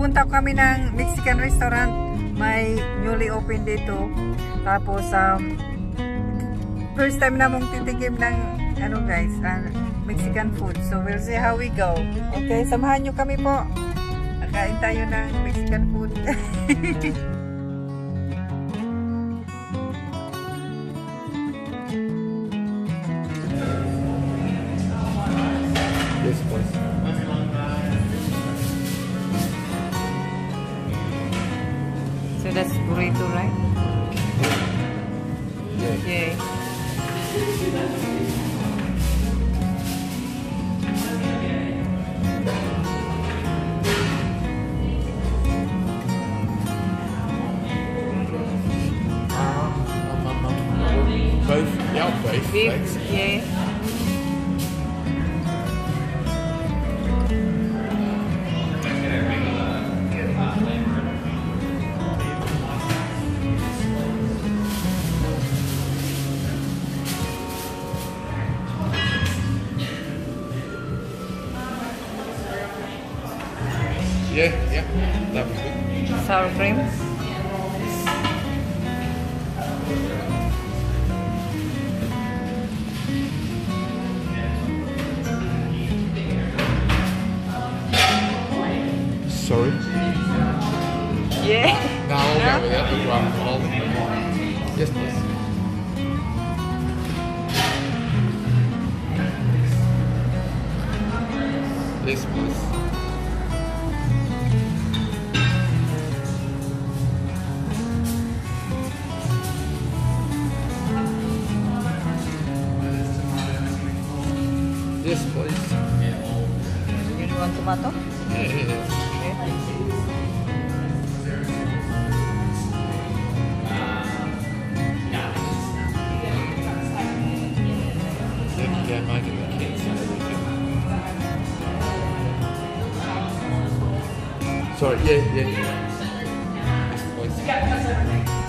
pupunta kami ng Mexican restaurant. May newly open dito. Tapos, first time namong titikim ng, ano guys, Mexican food. So, we'll see how we go. Okay, samahan nyo kami po. Kain tayo ng Mexican food. Yes, please. So that's burrito, right? Yeah. Yeah. Both, yeah, beef, Beef, legs. yeah. Yeah, that was good. Sour cream. Sorry. Yeah. No, I'll go with that as well. Yes, please. Yes, please. Yes, please. You want tomato? Yeah. Yeah, making the kids and everything. Sorry, yeah. Yes, please.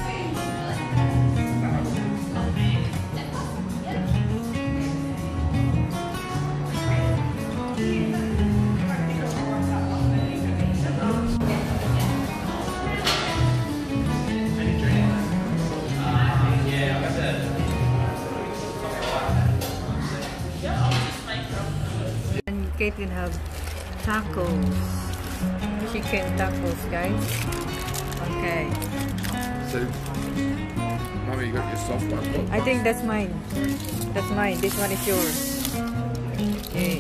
Kate can have tacos, chicken tacos, guys. Okay. So, Mummy, you got your soft one. I think that's mine. That's mine. This one is yours. Okay.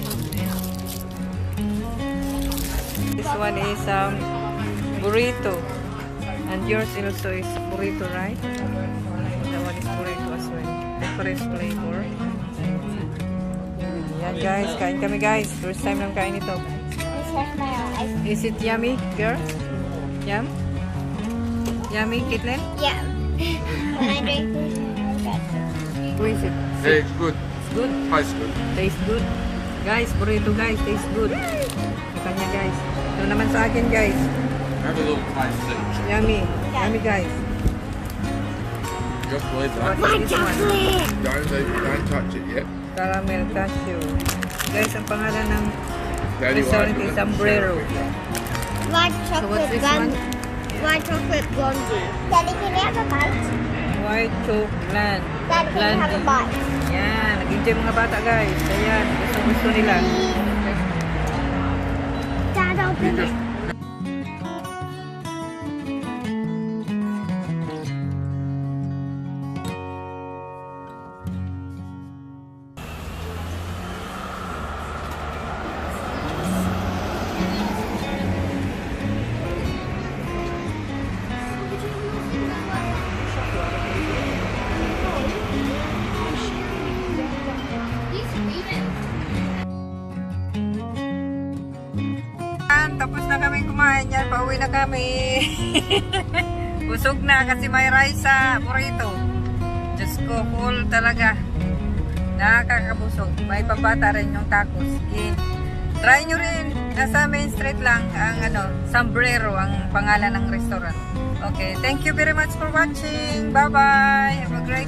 This one is burrito, and yours also is burrito, right? That one is burrito as well. Different flavor. Yan guys, kain kami guys. First time lang kain ito. Is it yummy, girl? Yum? Yummy, Caitlin? Yeah. When I drink this, Who is it? Yeah, it's good. It's good? Tastes good. Tastes good. Guys, burrito guys, tastes good. Kanya guys. Ito naman sa akin guys. Have a little taste too. Yummy. Yummy guys. Just leave What that. is this one? Don't touch it yet. Caramel cashew. Guys, ang pangalan ng Daddy restaurant will is have to Sombrero. share it with you. white So what's chocolate this blondie. one? White chocolate blondie. Daddy, can I have a bite? White chocolate. Daddy, can I have a bite? Yan. Nag-enjoy mga bata guys. Ayan. Gusto nila. Dad, open You it. just Tapos na kami kumain yan. Pauwi na kami. Busog na kasi may rice sa burrito. Diyos ko, full talaga. Nakakabusog. May pambata rin yung tacos. Sige. Try nyo rin. Nasa Main Street lang ang Sombrero ang pangalan ng restaurant. Okay. Thank you very much for watching. Bye-bye. Have a great